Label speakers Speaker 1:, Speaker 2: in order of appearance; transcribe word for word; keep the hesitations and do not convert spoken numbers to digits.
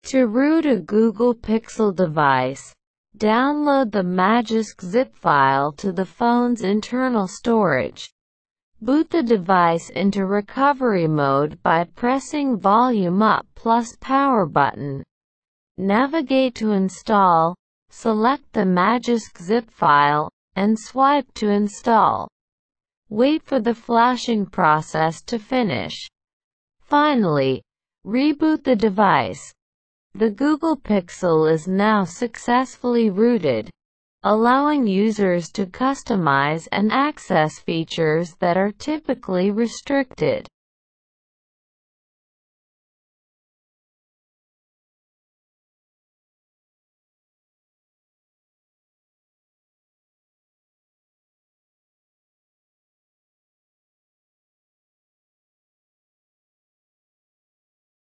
Speaker 1: To root a Google Pixel device, download the MAGISK zip file to the phone's internal storage. Boot the device into recovery mode by pressing Volume Up plus Power button. Navigate to Install, select the MAGISK zip file, and swipe to install. Wait for the flashing process to finish. Finally, reboot the device. The Google Pixel is now successfully rooted, allowing users to customize and access features that are typically restricted.